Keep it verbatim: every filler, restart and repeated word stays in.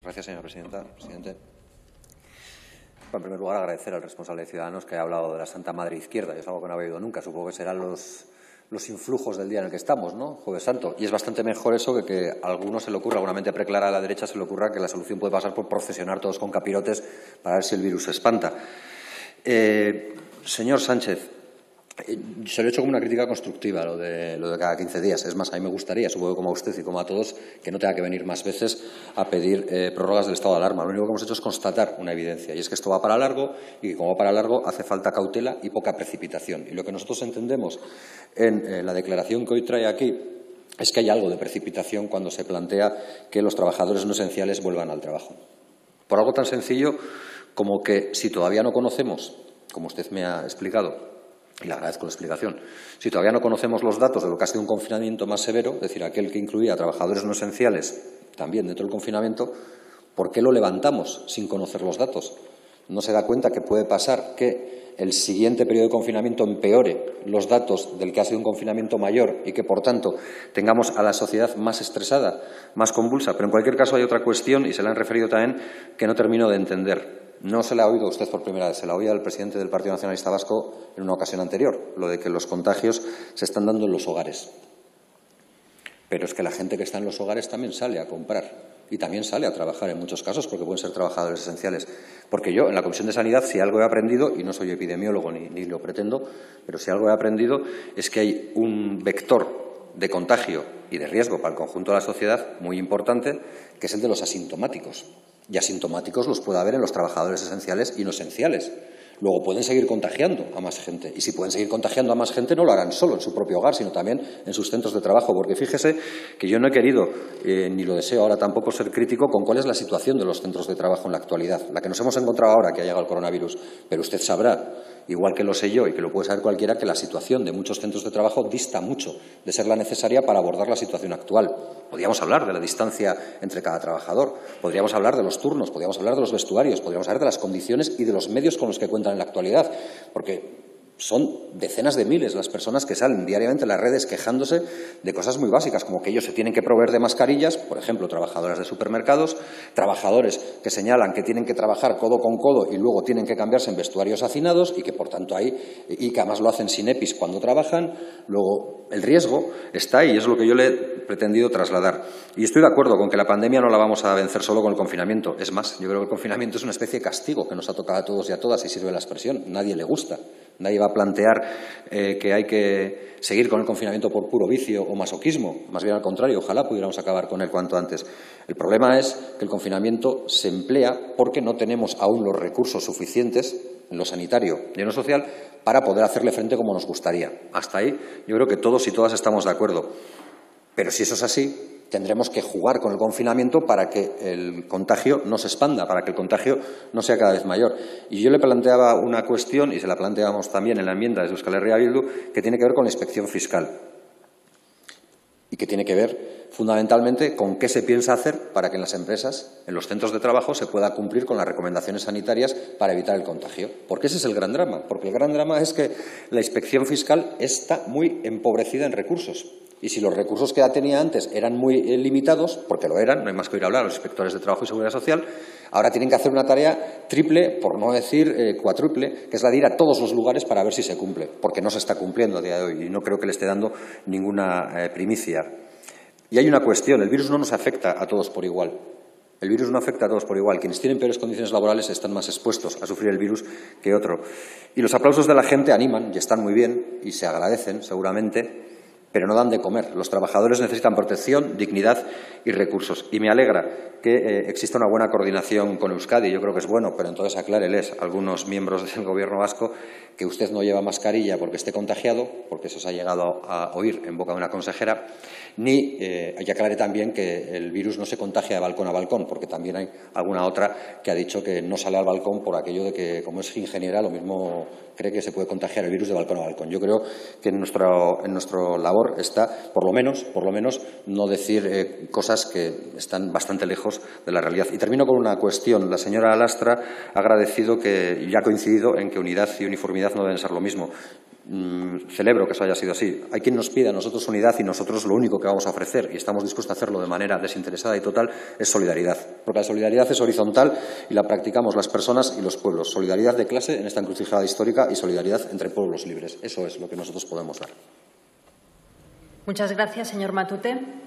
Gracias, señora presidenta. Presidente. En primer lugar, agradecer al responsable de Ciudadanos que haya hablado de la Santa Madre Izquierda. Es algo que no había oído nunca. Supongo que serán los, los influjos del día en el que estamos, ¿no? Jueves Santo. Y es bastante mejor eso que que a alguno se le ocurra, a alguna mente preclara a la derecha se le ocurra que la solución puede pasar por procesionar todos con capirotes para ver si el virus se espanta. Eh, señor Sánchez, se lo he hecho como una crítica constructiva, lo de, lo de cada quince días. Es más, a mí me gustaría, supongo que como a usted y como a todos, que no tenga que venir más veces a pedir eh, prórrogas del estado de alarma. Lo único que hemos hecho es constatar una evidencia, y es que esto va para largo y que, como va para largo, hace falta cautela y poca precipitación. Y lo que nosotros entendemos en eh, la declaración que hoy trae aquí es que hay algo de precipitación cuando se plantea que los trabajadores no esenciales vuelvan al trabajo. Por algo tan sencillo como que, si todavía no conocemos, como usted me ha explicado, y le agradezco la explicación, si todavía no conocemos los datos de lo que ha sido un confinamiento más severo, es decir, aquel que incluía a trabajadores no esenciales también dentro del confinamiento, ¿por qué lo levantamos sin conocer los datos? ¿No se da cuenta que puede pasar que el siguiente periodo de confinamiento empeore los datos del que ha sido un confinamiento mayor y que, por tanto, tengamos a la sociedad más estresada, más convulsa? Pero, en cualquier caso, hay otra cuestión, y se la han referido también, que no termino de entender. No se la ha oído a usted por primera vez, se la oía al presidente del Partido Nacionalista Vasco en una ocasión anterior, lo de que los contagios se están dando en los hogares. Pero es que la gente que está en los hogares también sale a comprar y también sale a trabajar en muchos casos, porque pueden ser trabajadores esenciales. Porque yo, en la Comisión de Sanidad, si algo he aprendido, y no soy epidemiólogo ni, ni lo pretendo, pero si algo he aprendido es que hay un vector de contagio y de riesgo para el conjunto de la sociedad muy importante, que es el de los asintomáticos. Y asintomáticos los puede haber en los trabajadores esenciales y no esenciales. Luego pueden seguir contagiando a más gente. Y si pueden seguir contagiando a más gente, no lo harán solo en su propio hogar, sino también en sus centros de trabajo. Porque fíjese que yo no he querido, eh, ni lo deseo ahora tampoco, ser crítico con cuál es la situación de los centros de trabajo en la actualidad, la que nos hemos encontrado ahora que ha llegado el coronavirus. Pero usted sabrá, igual que lo sé yo y que lo puede saber cualquiera, que la situación de muchos centros de trabajo dista mucho de ser la necesaria para abordar la situación actual. Podríamos hablar de la distancia entre cada trabajador, podríamos hablar de los turnos, podríamos hablar de los vestuarios, podríamos hablar de las condiciones y de los medios con los que cuentan en la actualidad, porque son decenas de miles las personas que salen diariamente en las redes quejándose de cosas muy básicas, como que ellos se tienen que proveer de mascarillas, por ejemplo, trabajadoras de supermercados, trabajadores que señalan que tienen que trabajar codo con codo y luego tienen que cambiarse en vestuarios hacinados y que, por tanto, hay, y que además lo hacen sin EPIs cuando trabajan. Luego, el riesgo está ahí y es lo que yo le he pretendido trasladar. Y estoy de acuerdo con que la pandemia no la vamos a vencer solo con el confinamiento. Es más, yo creo que el confinamiento es una especie de castigo que nos ha tocado a todos y a todas, y sirve la expresión. Nadie le gusta. Nadie va a plantear eh, que hay que seguir con el confinamiento por puro vicio o masoquismo. Más bien al contrario, ojalá pudiéramos acabar con él cuanto antes. El problema es que el confinamiento se emplea porque no tenemos aún los recursos suficientes en lo sanitario y en lo social para poder hacerle frente como nos gustaría. Hasta ahí yo creo que todos y todas estamos de acuerdo. Pero si eso es así, tendremos que jugar con el confinamiento para que el contagio no se expanda, para que el contagio no sea cada vez mayor. Y yo le planteaba una cuestión, y se la planteamos también en la enmienda de Euskal Herria Bildu, que tiene que ver con la inspección fiscal y que tiene que ver fundamentalmente con qué se piensa hacer para que en las empresas, en los centros de trabajo, se pueda cumplir con las recomendaciones sanitarias para evitar el contagio. Porque ese es el gran drama. Porque el gran drama es que la inspección fiscal está muy empobrecida en recursos. Y si los recursos que ya tenía antes eran muy eh, limitados, porque lo eran, no hay más que oír hablar a los inspectores de Trabajo y Seguridad Social, ahora tienen que hacer una tarea triple, por no decir eh, cuádruple, que es la de ir a todos los lugares para ver si se cumple, porque no se está cumpliendo a día de hoy y no creo que le esté dando ninguna eh, primicia. Y hay una cuestión, el virus no nos afecta a todos por igual. El virus no afecta a todos por igual. Quienes tienen peores condiciones laborales están más expuestos a sufrir el virus que otro. Y los aplausos de la gente animan y están muy bien y se agradecen seguramente, pero no dan de comer. Los trabajadores necesitan protección, dignidad y recursos. Y me alegra que eh, exista una buena coordinación con Euskadi. Yo creo que es bueno, pero entonces acláreles a algunos miembros del Gobierno vasco que usted no lleva mascarilla porque esté contagiado, porque eso se ha llegado a oír en boca de una consejera, ni eh, y aclare también que el virus no se contagia de balcón a balcón, porque también hay alguna otra que ha dicho que no sale al balcón por aquello de que, como es ingeniera, lo mismo cree que se puede contagiar el virus de balcón a balcón. Yo creo que en nuestro, en nuestro labor está, por lo menos, por lo menos, no decir eh, cosas que están bastante lejos de la realidad. Y termino con una cuestión. La señora Lastra ha agradecido que, y ha coincidido en que unidad y uniformidad no deben ser lo mismo. Mm, celebro que eso haya sido así. Hay quien nos pide a nosotros unidad y nosotros lo único que vamos a ofrecer, y estamos dispuestos a hacerlo de manera desinteresada y total, es solidaridad. Porque la solidaridad es horizontal y la practicamos las personas y los pueblos. Solidaridad de clase en esta encrucijada histórica y solidaridad entre pueblos libres. Eso es lo que nosotros podemos dar. Muchas gracias, señor Matute.